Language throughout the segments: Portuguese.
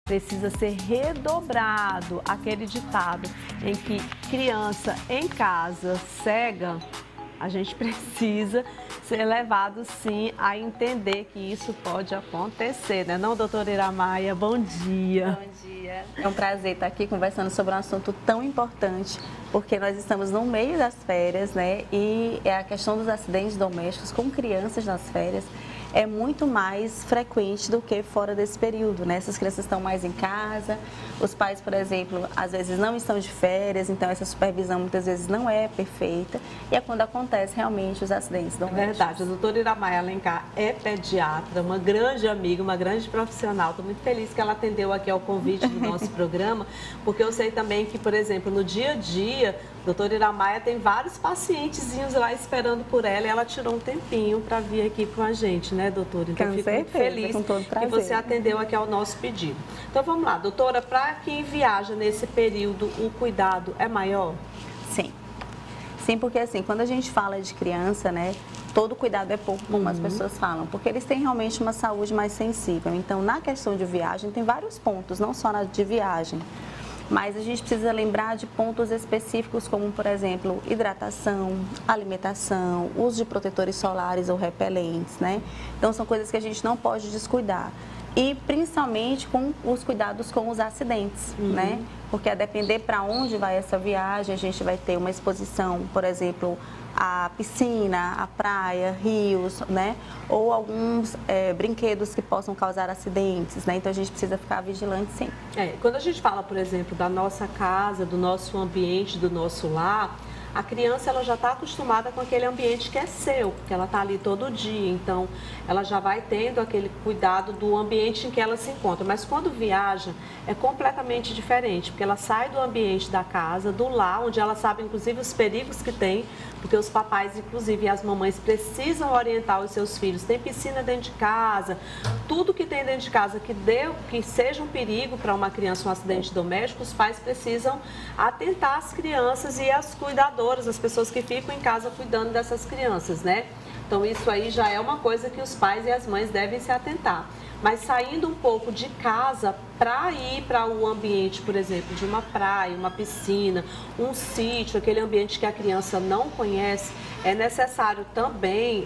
precisa ser redobrado aquele ditado em que criança em casa cega, a gente precisa ser levado, sim, a entender que isso pode acontecer, né? Não, doutora Iramaia? Bom dia. Bom dia. É um prazer estar aqui conversando sobre um assunto tão importante, porque nós estamos no meio das férias, né? E a questão dos acidentes domésticos com crianças nas férias é muito mais frequente do que fora desse período, né? Essas crianças estão mais em casa, os pais, por exemplo, às vezes não estão de férias, então essa supervisão muitas vezes não é perfeita e é quando acontece realmente os acidentes domésticos. É verdade, a doutora Iramaia Alencar é pediatra, uma grande amiga, uma grande profissional. Estou muito feliz que ela atendeu aqui ao convite do nosso programa, porque eu sei também que, por exemplo, no dia a dia, a doutora Iramaia tem vários pacientezinhos lá esperando por ela e ela tirou um tempinho para vir aqui com a gente, né, doutora? Então, com fico certeza, muito feliz com todo prazer, que você atendeu aqui ao nosso pedido. Então, vamos lá, doutora, para quem viaja nesse período, o cuidado é maior? Sim. Sim, porque assim, quando a gente fala de criança, né, todo cuidado é pouco, como as pessoas falam, porque eles têm realmente uma saúde mais sensível. Então, na questão de viagem, tem vários pontos, não só na de viagem. Mas a gente precisa lembrar de pontos específicos, como, por exemplo, hidratação, alimentação, uso de protetores solares ou repelentes, né? Então, são coisas que a gente não pode descuidar. E, principalmente, com os cuidados com os acidentes, né? Porque, a depender para onde vai essa viagem, a gente vai ter uma exposição, por exemplo, à piscina, à praia, rios, né? Ou alguns brinquedos que possam causar acidentes, né? Então, a gente precisa ficar vigilante, sim. Quando a gente fala, por exemplo, da nossa casa, do nosso ambiente, do nosso lar, a criança ela já está acostumada com aquele ambiente que é seu, porque ela está ali todo dia, então ela já vai tendo aquele cuidado do ambiente em que ela se encontra. Mas quando viaja, é completamente diferente, porque ela sai do ambiente da casa, do lar, onde ela sabe inclusive os perigos que tem, porque os papais, inclusive, e as mamães precisam orientar os seus filhos. Tem piscina dentro de casa, tudo que tem dentro de casa que seja um perigo para uma criança, um acidente doméstico, os pais precisam atentar as crianças e as cuidadoras, as pessoas que ficam em casa cuidando dessas crianças, né? Então, isso aí já é uma coisa que os pais e as mães devem se atentar. Mas saindo um pouco de casa para ir para o ambiente, por exemplo, de uma praia, uma piscina, um sítio, aquele ambiente que a criança não conhece, é necessário também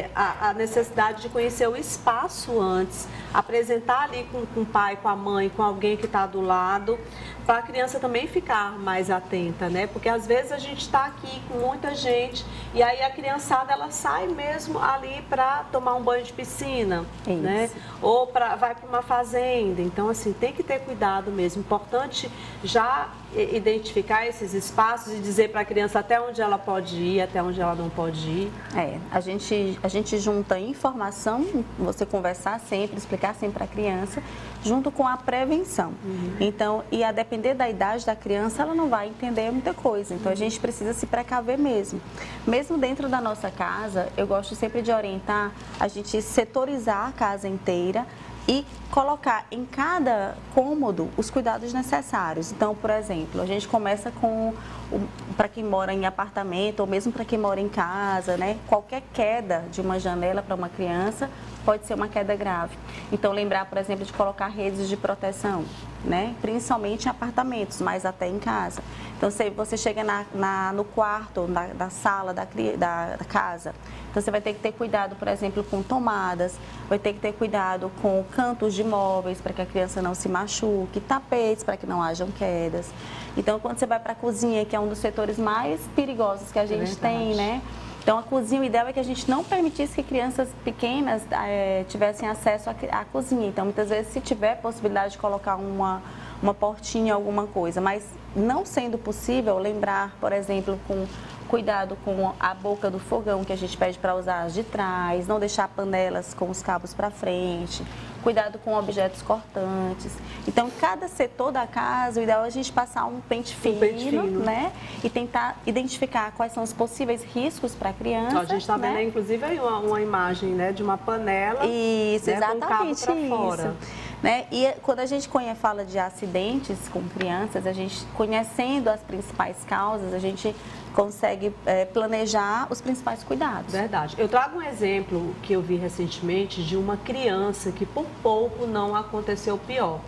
a necessidade de conhecer o espaço antes, apresentar ali com o pai, com a mãe, com alguém que está do lado, para a criança também ficar mais atenta, né? Porque às vezes a gente está aqui com muita gente e aí a criançada ela sai mesmo ali para tomar um banho de piscina, né? Ou vai para uma fazenda. Então, assim, tem que ter cuidado mesmo. Importante já identificar esses espaços e dizer para a criança até onde ela pode ir, até onde ela não pode ir. A gente junta informação, você conversar sempre, explicar sempre para a criança, junto com a prevenção. Então, e a depender da idade da criança, ela não vai entender muita coisa. Então, a gente precisa se precaver mesmo. Mesmo dentro da nossa casa, eu gosto sempre de orientar a gente setorizar a casa inteira e colocar em cada cômodo os cuidados necessários. Então, por exemplo, a gente começa com, para quem mora em apartamento ou mesmo para quem mora em casa, né? Qualquer queda de uma janela para uma criança pode ser uma queda grave. Então, lembrar, por exemplo, de colocar redes de proteção, né? Principalmente em apartamentos, mas até em casa. Então, se você chega no quarto, na sala da casa, então você vai ter que ter cuidado, por exemplo, com tomadas, vai ter que ter cuidado com cantos de móveis para que a criança não se machuque, tapetes para que não hajam quedas. Então, quando você vai para a cozinha, que é um dos setores mais perigosos que a gente tem, né? Então, a cozinha, o ideal é que a gente não permitisse que crianças pequenas tivessem acesso à cozinha. Então, muitas vezes, se tiver possibilidade de colocar uma portinha, alguma coisa, mas não sendo possível, lembrar, por exemplo, com cuidado com a boca do fogão, que a gente pede para usar as de trás, não deixar panelas com os cabos para frente, cuidado com objetos cortantes. Então, cada setor da casa, o ideal é a gente passar um pente fino, né? E tentar identificar quais são os possíveis riscos para a criança. A gente está vendo, inclusive, aí uma imagem, né, de uma panela. Isso, né, exatamente com o cabo pra fora. Né? E quando a gente fala de acidentes com crianças, a gente, conhecendo as principais causas, a gente consegue planejar os principais cuidados. Verdade. Eu trago um exemplo que eu vi recentemente de uma criança que por pouco não aconteceu pior.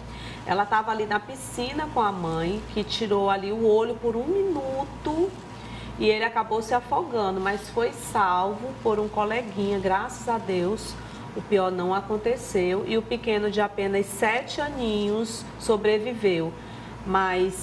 Ela estava ali na piscina com a mãe, que tirou ali o olho por 1 minuto e ele acabou se afogando, mas foi salvo por um coleguinha, graças a Deus. O pior não aconteceu e o pequeno de apenas 7 aninhos sobreviveu. Mas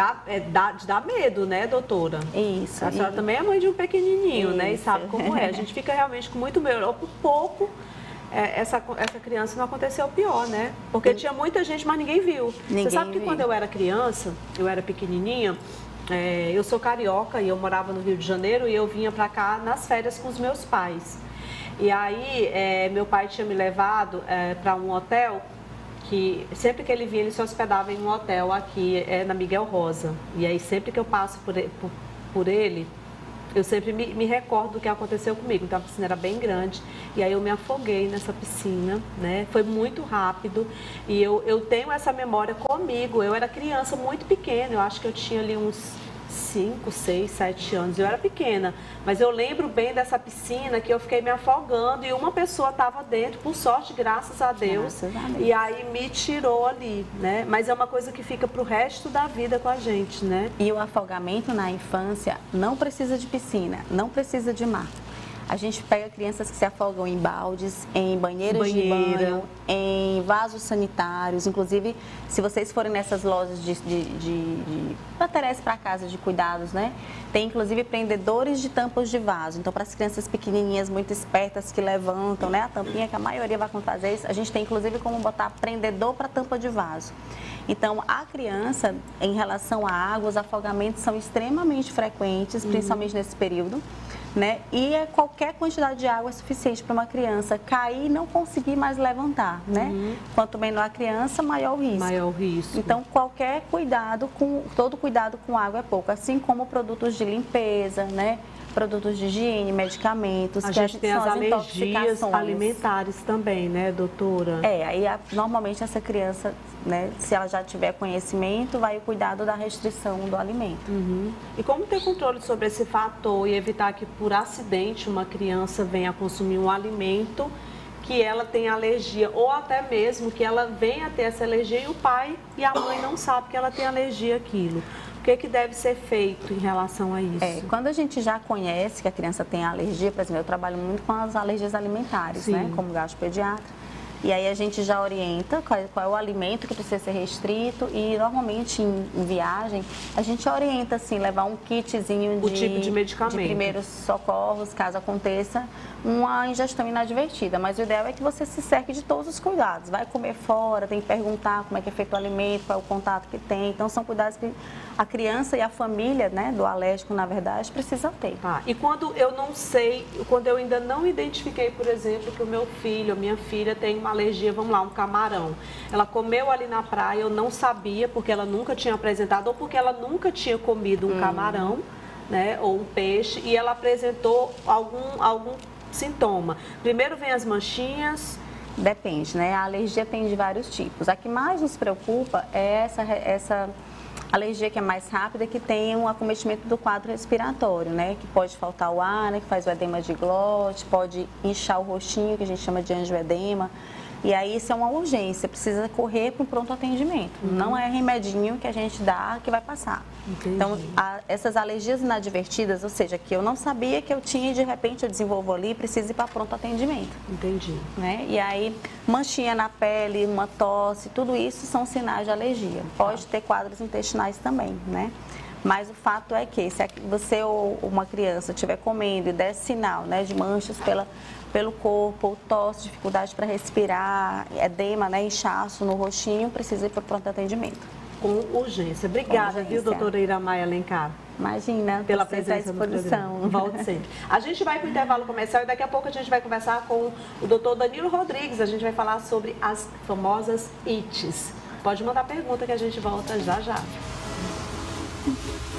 dá medo, né, doutora? Isso. A senhora também é mãe de um pequenininho, né? E sabe como é. A gente fica realmente com muito medo. Ou por pouco, essa criança não aconteceu o pior, né? Porque tinha muita gente, mas ninguém viu. Você sabe que quando eu era criança, eu era pequenininha, eu sou carioca e eu morava no Rio de Janeiro e eu vinha pra cá nas férias com os meus pais. E aí, meu pai tinha me levado para um hotel que sempre que ele vinha, ele se hospedava em um hotel aqui na Miguel Rosa. E aí, sempre que eu passo por ele, eu sempre me recordo do que aconteceu comigo. Então, a piscina era bem grande e aí eu me afoguei nessa piscina, né? Foi muito rápido e eu tenho essa memória comigo. Eu era criança muito pequena, eu acho que eu tinha ali uns 5, 6, 7 anos. Eu era pequena, mas eu lembro bem dessa piscina que eu fiquei me afogando e uma pessoa estava dentro, por sorte, graças a Deus, e aí me tirou ali, né? Mas é uma coisa que fica pro resto da vida com a gente, né? E o afogamento na infância não precisa de piscina, não precisa de mar. A gente pega crianças que se afogam em baldes, em banheiros de banho, em vasos sanitários. Inclusive, se vocês forem nessas lojas de materiais para casa de cuidados, né? Tem inclusive prendedores de tampas de vaso. Então, para as crianças pequenininhas, muito espertas, que levantam, né? A tampinha, que a maioria vai fazer isso, a gente tem inclusive como botar prendedor para tampa de vaso. Então, a criança, em relação à água, os afogamentos são extremamente frequentes, principalmente nesse período. Né? E qualquer quantidade de água é suficiente para uma criança cair e não conseguir mais levantar, né? Quanto menor a criança, maior o risco. Maior o risco. Então, todo cuidado com água é pouco, assim como produtos de limpeza, né? Produtos de higiene, medicamentos. A gente tem as alergias alimentares também, né, doutora? Aí normalmente essa criança, né, se ela já tiver conhecimento, vai o cuidado da restrição do alimento. E como ter controle sobre esse fator e evitar que por acidente uma criança venha a consumir um alimento que ela tem alergia, ou até mesmo que ela venha a ter essa alergia e o pai e a mãe não sabem que ela tem alergia àquilo? O que deve ser feito em relação a isso? Quando a gente já conhece que a criança tem alergia, por exemplo, eu trabalho muito com as alergias alimentares, né, como gastropediatra. E aí a gente já orienta qual é o alimento que precisa ser restrito e normalmente em viagem a gente orienta assim, levar um kitzinho tipo de medicamento, de primeiros socorros, caso aconteça uma ingestão inadvertida. Mas o ideal é que você se cerque de todos os cuidados. Vai comer fora, tem que perguntar como é que é feito o alimento, qual é o contato que tem. Então são cuidados que a criança e a família, né, do alérgico, na verdade, precisa ter. E quando eu não sei, quando eu ainda não identifiquei, por exemplo, que o meu filho, a minha filha tem uma alergia, vamos lá, um camarão. Ela comeu ali na praia, eu não sabia, porque ela nunca tinha apresentado, ou porque ela nunca tinha comido um camarão, né, ou um peixe, e ela apresentou algum sintoma. Primeiro vem as manchinhas. Depende, né? A alergia tem de vários tipos. A que mais nos preocupa é essa alergia que é mais rápida, que tem um acometimento do quadro respiratório, né? Que pode faltar o ar, né? Que faz o edema de glote, pode inchar o rostinho, que a gente chama de angioedema. E aí isso é uma urgência, precisa correr para o pronto atendimento. Não é remedinho que a gente dá que vai passar. Entendi. Então, essas alergias inadvertidas, ou seja, que eu não sabia que eu tinha e de repente eu desenvolvo ali e preciso ir para pronto atendimento. Entendi. Né? E aí, manchinha na pele, uma tosse, tudo isso são sinais de alergia. Pode ter quadros intestinais também, né? Mas o fato é que se você ou uma criança estiver comendo e der sinal, né, de manchas pelo corpo, ou tosse, dificuldade para respirar, edema, né, inchaço no rostinho, precisa ir para o pronto atendimento. Com urgência. Obrigada, viu, doutora Iramaia Alencar? Imagina, pela presença à disposição. Volte sempre. A gente vai para o intervalo comercial e daqui a pouco a gente vai conversar com o doutor Danilo Rodrigues. A gente vai falar sobre as famosas ites. Pode mandar pergunta que a gente volta já já.